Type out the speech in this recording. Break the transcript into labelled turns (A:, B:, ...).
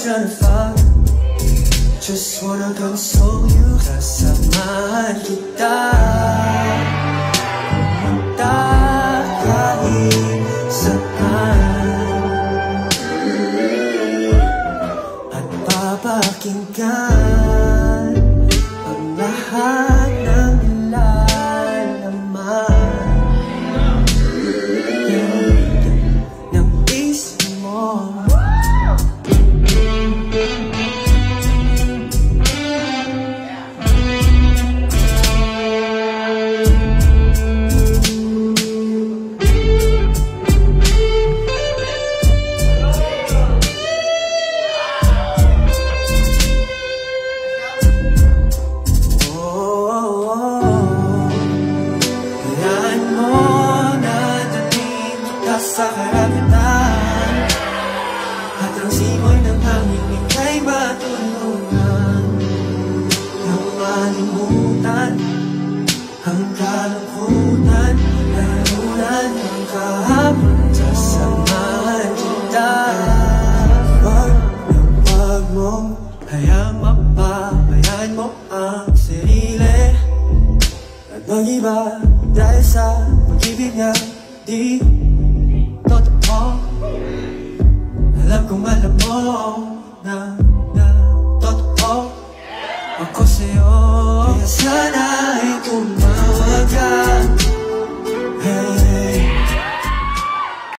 A: tryna fuck, just wanna console you. Kasamahan kita, pumunta kahit saan, at papakinggan ang lahat ng nilalaman ng isip mo. Sa karapitan, at ang simoy ng hangin ika'y matulungan nang malimutan ang kalungkutan, larunan ng kahapon. Sasamahan kita, wag mo hayang mapabayaan mo ang sarili at mag-iba dahil sa pag-ibig niya di totoo. Alam kong alam mo na totoo ako sa'yo. Kaya sana ay tumawag ka